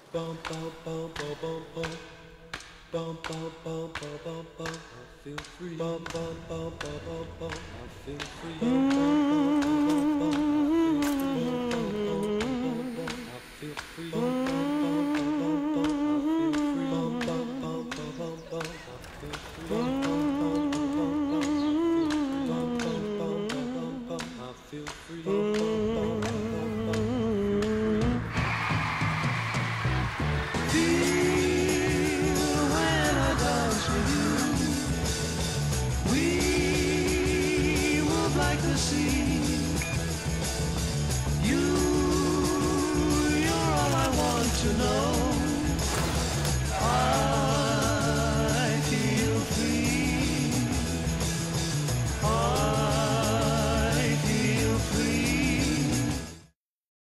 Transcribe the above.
Bum bum bum bum bum bum. Bum bum bum bum bum bum. I feel free. Bum bum bum bum bum bum. I feel free. Bum bum bum